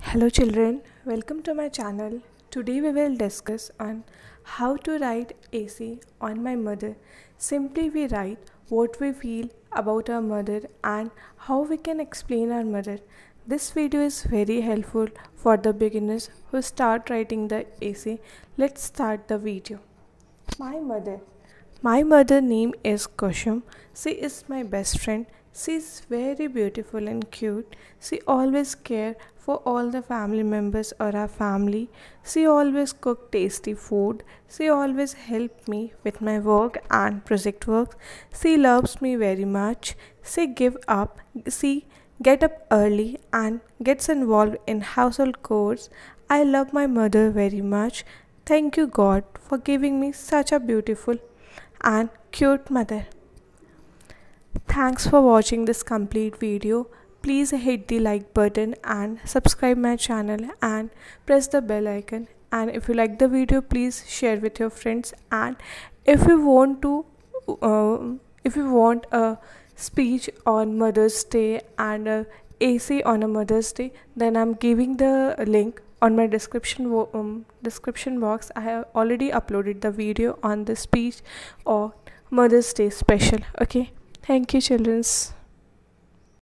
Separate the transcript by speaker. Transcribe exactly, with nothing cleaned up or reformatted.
Speaker 1: Hello children, welcome to my channel. Today we will discuss on how to write essay on my mother. Simply we write what we feel about our mother and how we can explain our mother. This video is very helpful for the beginners who start writing the essay. Let's start the video. My mother. My mother name is Kushum. She is my best friend. She is very beautiful and cute. She always care for all the family members or our family. She always cook tasty food. She always help me with my work and project work. She loves me very much. She give up. She get up early and gets involved in household chores. I love my mother very much. Thank you God for giving me such a beautiful and cute mother. Thanks for watching this complete video. Please hit the like button and subscribe my channel and press the bell icon. And if you like the video, please share with your friends. And if you want to, uh, if you want a speech on Mother's Day and a essay on a Mother's Day, then I'm giving the link on my description um, description box. I have already uploaded the video on the speech or Mother's Day special. Okay, thank you children.